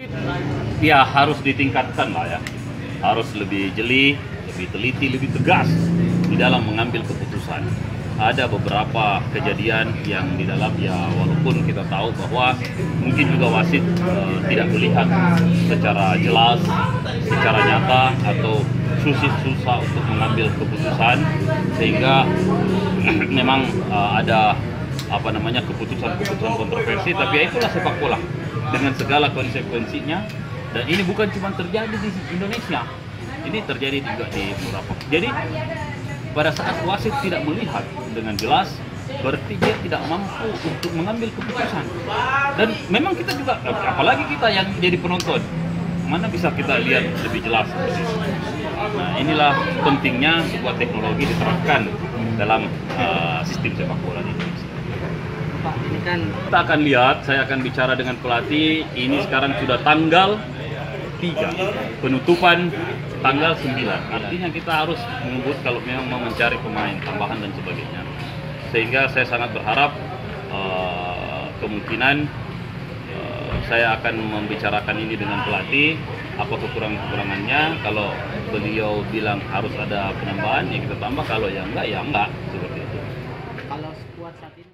Ya harus ditingkatkan lah ya, harus lebih jeli, lebih teliti, lebih tegas di dalam mengambil keputusan. Ada beberapa kejadian yang di dalam ya walaupun kita tahu bahwa mungkin juga wasit tidak melihat secara jelas, secara nyata atau susah untuk mengambil keputusan sehingga memang ada keputusan-keputusan kontroversi, tapi ya itulah sepak bola dengan segala konsekuensinya. Dan ini bukan cuma terjadi di Indonesia, ini terjadi juga di beberapa. Jadi pada saat wasit tidak melihat dengan jelas, berarti dia tidak mampu untuk mengambil keputusan. Dan memang kita juga, apalagi kita yang jadi penonton, mana bisa kita lihat lebih jelas. Nah, inilah pentingnya sebuah teknologi diterapkan dalam sistem sepak bola di Indonesia. Pak, ini kan Kita akan lihat, saya akan bicara dengan pelatih. Ini sekarang sudah tanggal 3, penutupan tanggal 9. Artinya kita harus mengebut kalau memang mau mencari pemain tambahan dan sebagainya. Sehingga saya sangat berharap kemungkinan saya akan membicarakan ini dengan pelatih, apa kekurangan-kekurangannya. Kalau beliau bilang harus ada penambahan, ya kita tambah. Kalau ya enggak, seperti itu. kalau skuad saat ini